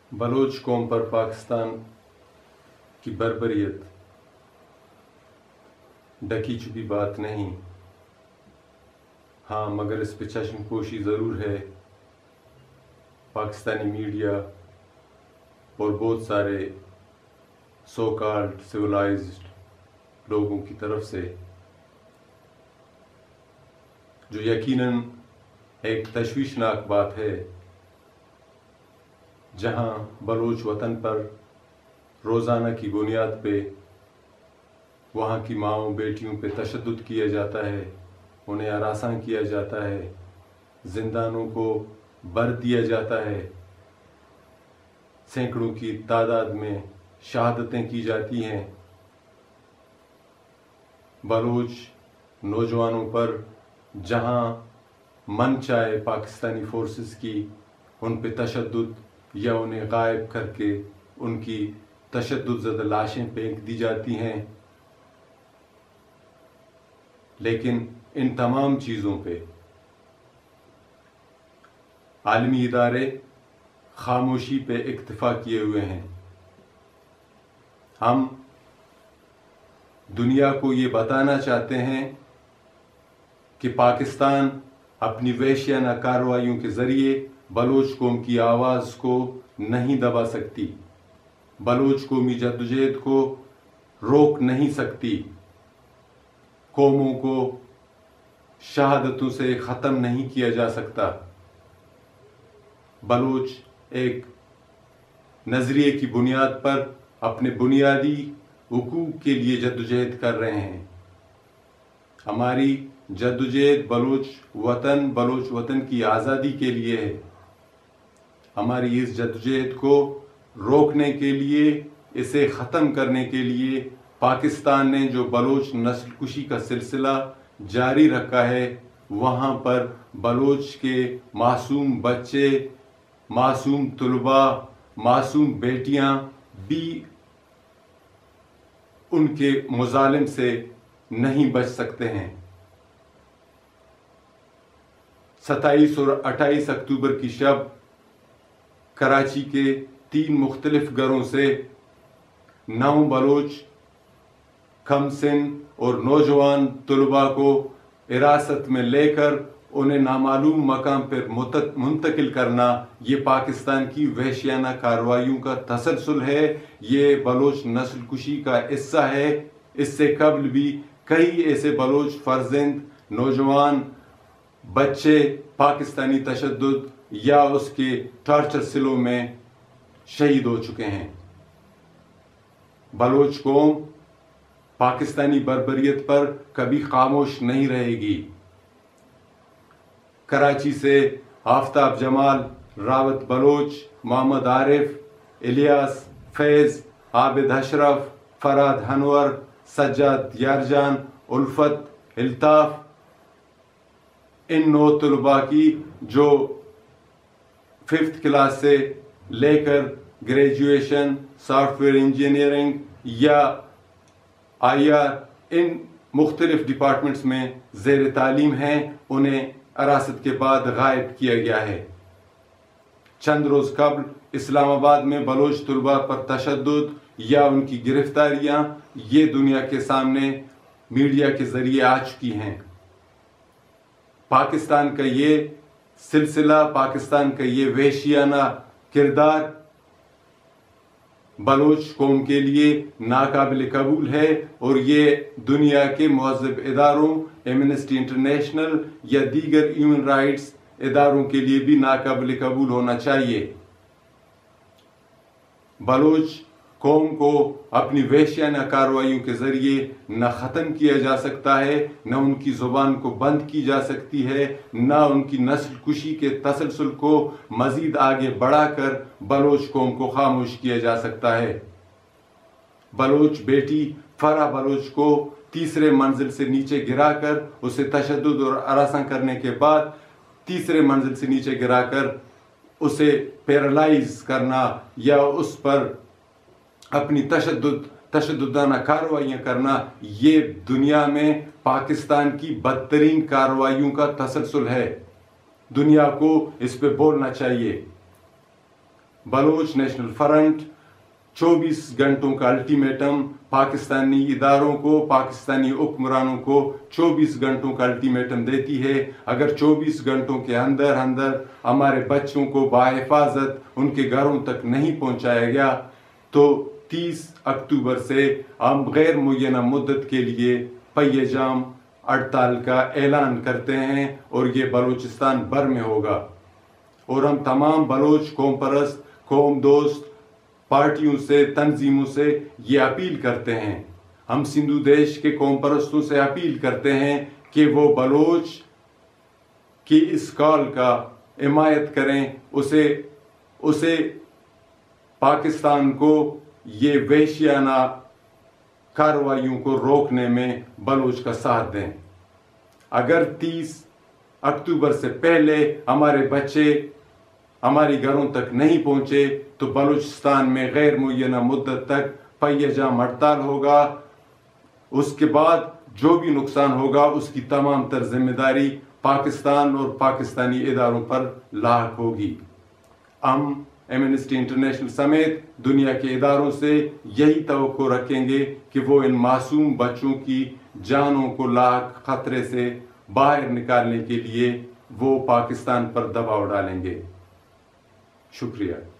بلوچ قوم پر پاکستان کی بربریت ڈکی چھپی بات نہیں، ہاں مگر اس پہ چشم پوشی ضرور ہے پاکستانی میڈیا اور بہت سارے سو کالڈ سویلائزڈ لوگوں کی طرف سے، جو یقیناً ایک تشویشناک بات ہے، جہاں بلوچ وطن پر روزانہ کی بنیاد پہ وہاں کی ماؤں بیٹیوں پہ تشدد کیا جاتا ہے، انہیں ہراساں کیا جاتا ہے، زندانوں کو بھر دیا جاتا ہے، سینکڑوں کی تعداد میں شہادتیں کی جاتی ہیں، بلوچ نوجوانوں پر جہاں من چاہے پاکستانی فورسز کی ان پہ تشدد یا انہیں غائب کر کے ان کی تشدد زدہ لاشیں پھینک دی جاتی ہیں، لیکن ان تمام چیزوں پہ عالمی ادارے خاموشی پہ اکتفا کیے ہوئے ہیں۔ ہم دنیا کو یہ بتانا چاہتے ہیں کہ پاکستان اپنی وحشیانہ کارروائیوں کے ذریعے بلوچ قوم کی آواز کو نہیں دبا سکتی، بلوچ قومی جدوجہد کو روک نہیں سکتی، قوموں کو شہادتوں سے ختم نہیں کیا جا سکتا۔ بلوچ ایک نظریے کی بنیاد پر اپنے بنیادی حقوق کے لیے جدوجہد کر رہے ہیں۔ ہماری جدوجہد بلوچ وطن کی آزادی کے لیے ہے۔ ہماری اس جدوجہد کو روکنے کے لیے، اسے ختم کرنے کے لیے پاکستان نے جو بلوچ نسل کشی کا سلسلہ جاری رکھا ہے، وہاں پر بلوچ کے معصوم بچے، معصوم طلباء، معصوم بیٹیاں بھی ان کے مظالم سے نہیں بچ سکتے ہیں۔ 27 اور 28 اکتوبر کی شب کراچی کے 3 مختلف گھروں سے 9 بلوچ کم سن اور نوجوان طلباء کو حراست میں لے کر انہیں نامعلوم مقام پر منتقل کرنا، یہ پاکستان کی وحشیانہ کارروائیوں کا تسلسل ہے، یہ بلوچ نسل کشی کا حصہ ہے۔ اس سے قبل بھی کئی ایسے بلوچ فرزند، نوجوان بچے پاکستانی تشدد یا اس کے ٹارچر سیلوں میں شہید ہو چکے ہیں۔ بلوچ قوم پاکستانی بربریت پر کبھی خاموش نہیں رہے گی۔ کراچی سے آفتاب جمال، راوت بلوچ، محمد عارف، الیاس، فیض، عابد اشرف، فراد انور، سجاد یارجان، الفت، الطاف، ان 9 طلباء کی جو 5th کلاس سے لے کر گریجویشن، سافٹ ویئر انجینئرنگ یا IR ان مختلف ڈپارٹمنٹس میں زیر تعلیم ہیں، انہیں حراست کے بعد غائب کیا گیا ہے۔ چند روز قبل اسلام آباد میں بلوچ طلباء پر تشدد یا ان کی گرفتاریاں یہ دنیا کے سامنے میڈیا کے ذریعے آ چکی ہیں۔ پاکستان کا یہ سلسلہ، پاکستان کا یہ وحشیانہ کردار بلوچ قوم کے لیے ناقابل قبول ہے، اور یہ دنیا کے مہذب اداروں، ایمنسٹی انٹرنیشنل یا دیگر ہیومن رائٹس اداروں کے لیے بھی ناقابل قبول ہونا چاہیے۔ بلوچ قوم کو اپنی وحشیانہ کارروائیوں کے ذریعے نہ ختم کیا جا سکتا ہے، نہ ان کی زبان کو بند کی جا سکتی ہے، نہ ان کی نسل کشی کے تسلسل کو مزید آگے بڑھا کر بلوچ قوم کو خاموش کیا جا سکتا ہے۔ بلوچ بیٹی فرح بلوچ کو تیسرے منزل سے نیچے گرا کر اسے تشدد اور ہراساں کرنے کے بعد تیسرے منزل سے نیچے گرا کر اسے پیرالائز کرنا یا اس پر اپنی تشددانہ کارروائیاں کرنا، یہ دنیا میں پاکستان کی بدترین کارروائیوں کا تسلسل ہے۔ دنیا کو اس پہ بولنا چاہیے۔ बलोच नेशनल फ्रंट 24 घंटों का अल्टीमेटम पाकिस्तानी इदारों को, पाकिस्तानी हुक्मरानों को 24 घंटों का अल्टीमेटम देती है। अगर 24 घंटों के अंदर अंदर हमारे बच्चों को बाहिफाजत उनके घरों तक नहीं पहुंचाया गया तो 30 अक्टूबर से हम गैर मुय्यना मुद्दत के लिए पहिए-जाम हड़ताल का ऐलान करते हैं और ये बलूचिस्तान भर में होगा। और हम तमाम बलोच कौम परस्त, कौम दोस्त पार्टियों से, तंजीमों से ये अपील करते हैं, हम सिंधु देश के कौम परस्तों से अपील करते हैं कि वो बलोच की इस कॉल का हिमायत करें, उसे पाकिस्तान को ये वहशियाना कार्रवाइयों को रोकने में बलोच का साथ दें। अगर 30 अक्टूबर से पहले हमारे बच्चे हमारी घरों तक नहीं पहुंचे तो बलूचिस्तान में गैर मुय्यना मुद्दत तक पहिए-जाम हड़ताल होगा। उसके बाद जो भी नुकसान होगा उसकी तमाम तर जिम्मेदारी पाकिस्तान और पाकिस्तानी इदारों पर लाक होगी। हम एमनेस्टी इंटरनेशनल समेत दुनिया के इदारों से यही तवक्को रखेंगे कि वो इन मासूम बच्चों की जानों को लाख खतरे से बाहर निकालने के लिए वो पाकिस्तान पर दबाव डालेंगे। शुक्रिया।